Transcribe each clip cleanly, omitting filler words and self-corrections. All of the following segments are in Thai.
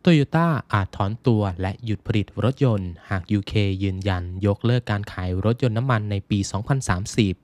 โตโยต้าอาจถอนตัวและหยุดผลิตรถยนต์หาก UK ยืนยันยกเลิกการขายรถยนต์น้ำมันในปี 2030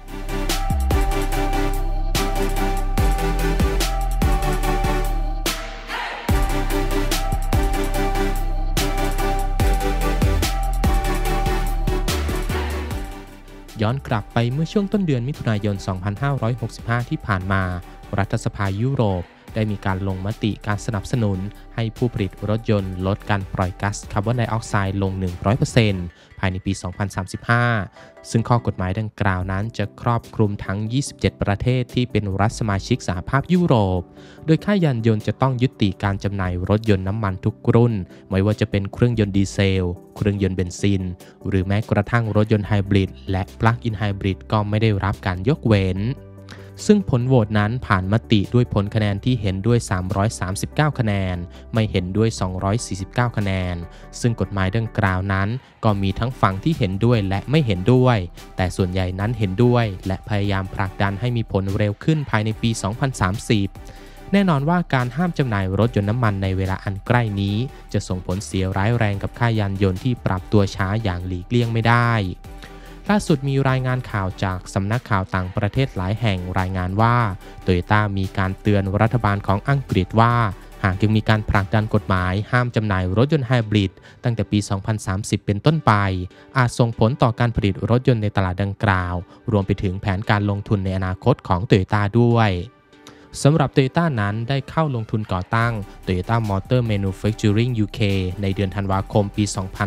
ย้อนกลับไปเมื่อช่วงต้นเดือนมิถุนายน 2565 ที่ผ่านมารัฐสภายุโรปได้มีการลงมติการสนับสนุนให้ผู้ผลิตรถยนต์ลดการปล่อยก๊าซคาร์บอนไดออกไซด์ลง 100% ภายในปี 2035 ซึ่งข้อกฎหมายดังกล่าวนั้นจะครอบคลุมทั้ง 27 ประเทศที่เป็นรัฐสมาชิกสหภาพยุโรป โดยค่ายานยนต์จะต้องยุติการจำหน่ายรถยนต์น้ำมันทุกรุ่น ไม่ว่าจะเป็นเครื่องยนต์ดีเซล เครื่องยนต์เบนซิน หรือแม้กระทั่งรถยนต์ไฮบริดและปลั๊กอินไฮบริดก็ไม่ได้รับการยกเว้น ซึ่งผลโหวตนั้นผ่านมติด้วยผลคะแนนที่เห็นด้วย 339 คะแนน ไม่เห็นด้วย 249 คะแนน ซึ่งกฎหมายดังกล่าวนั้นก็มีทั้งฝั่งที่เห็นด้วยและไม่เห็นด้วย แต่ส่วนใหญ่นั้นเห็นด้วยและพยายามผลักดันให้มีผลเร็วขึ้นภายในปี 2030 แน่นอนว่าการห้ามจำหน่ายรถยนต์น้ำมันในเวลาอันใกล้นี้จะส่งผลเสียร้ายแรงกับค่ายานยนต์ที่ปรับตัวช้าอย่างหลีกเลี่ยงไม่ได้ล่าสุดมีรายงานข่าวจากสำนักข่าวต่างประเทศหลายแห่งรายงานว่าโตโยต้ามีการเตือนรัฐบาลของอังกฤษว่าหากยังมีการผลักดันกฎหมายห้ามจำหน่ายรถยนต์ไฮบริดตั้งแต่ปี 2030 เป็นต้นไปอาจส่งผลต่อการผลิตรถยนต์ในตลาดดังกล่าวรวมไปถึงแผนการลงทุนในอนาคตของโตโยต้าด้วยสำหรับ Toyota นั้นได้เข้าลงทุนก่อตั้ง Toyota Motor Manufacturing UK ในเดือนธันวาคมปี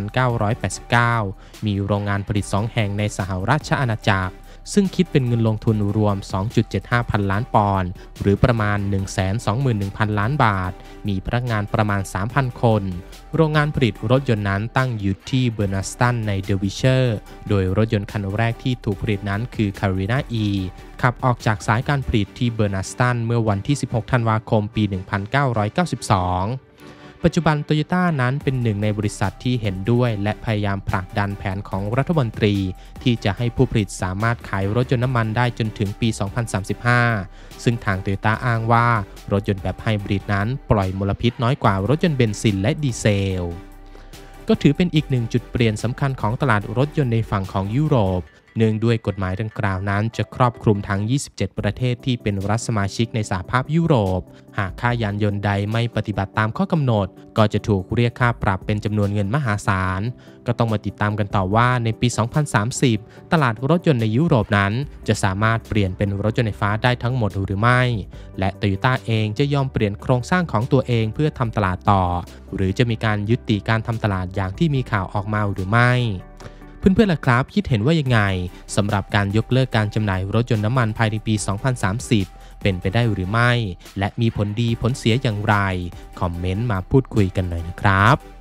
2989 มีโรงงานผลิต 2 แห่งในสหราชอาณาจักรซึ่งคิดเป็นเงินลงทุนรวม 2.75 พันล้านปอนด์หรือประมาณ 121,000 ล้านบาทมีพนักงานประมาณ 3,000 คนโรงงานผลิตรถยนต์นั้นตั้งอยู่ที่เบอร์นาสตันในเดวิเชอร์โดยรถยนต์คันแรกที่ถูกผลิตนั้นคือ Carina E ขับออกจากสายการผลิตที่เบอร์นาสตันเมื่อวันที่ 16 ธันวาคมปี 1992ปัจจุบันโตโยต้านั้นเป็นหนึ่งในบริษัทที่เห็นด้วยและพยายามผลักดันแผนของรัฐมนตรีที่จะให้ผู้ผลิตสามารถขายรถยนต์น้ำมันได้จนถึงปี 2035 ซึ่งทางโตโยต้าอ้างว่ารถยนต์แบบไฮบริดนั้นปล่อยมลพิษน้อยกว่ารถยนต์เบนซินและดีเซลก็ถือเป็นอีกหนึ่งจุดเปลี่ยนสำคัญของตลาดรถยนต์ในฝั่งของยุโรปเนื่องด้วยกฎหมายดังกล่าวนั้นจะครอบคลุมทั้ง 27 ประเทศที่เป็นรัฐสมาชิกในสหภาพยุโรปหากค่ายานยนต์ใดไม่ปฏิบัติตามข้อกำหนดก็จะถูกเรียกค่าปรับเป็นจำนวนเงินมหาศาลก็ต้องมาติดตามกันต่อว่าในปี 2030 ตลาดรถยนต์ในยุโรปนั้นจะสามารถเปลี่ยนเป็นรถยนต์ไฟฟ้าได้ทั้งหมดหรือไม่และโตโยต้าเองจะยอมเปลี่ยนโครงสร้างของตัวเองเพื่อทำตลาดต่อหรือจะมีการยุติการทำตลาดอย่างที่มีข่าวออกมาหรือไม่เพื่อนๆล่ะครับคิดเห็นว่ายังไงสำหรับการยกเลิกการจำหน่ายรถยนต์น้ำมันภายในปี 2030 เป็นไปได้หรือไม่และมีผลดีผลเสียอย่างไรคอมเมนต์มาพูดคุยกันหน่อยนะครับ